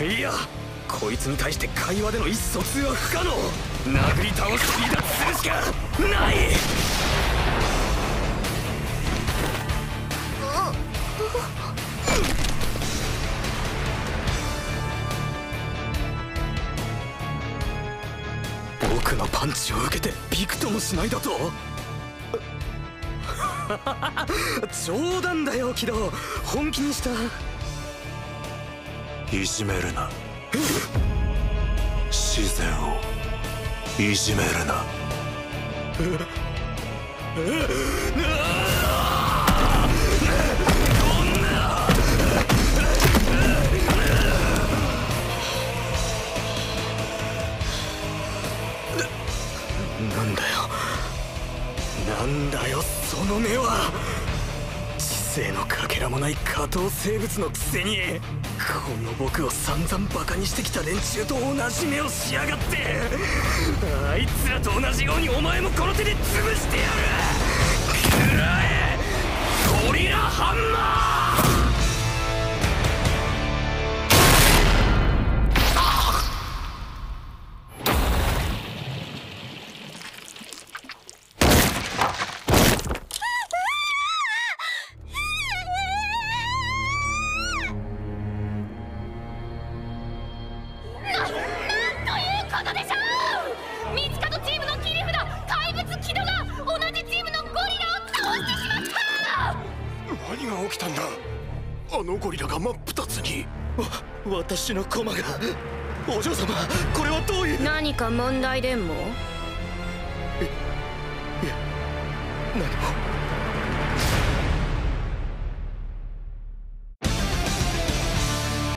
いや、こいつに対して会話での意思疎通は不可能。殴り倒して離脱するしかない。僕のパンチを受けてびくともしないだと。冗談だよキド、本気にした。 いじめるな、自然をいじめるな。 なんだよ、なんだよその目は。知性のかけらもない下等生物のくせに、この僕を散々バカにしてきた連中と同じ目をしやがって。あいつらと同じようにお前もこの手で潰してやる。食らえゴリラハンマー。 何が起きたんだ。あのゴリラが真っ二つに。 私の駒が。お嬢様、これはどういう。 何か問題でも？ いや、何も。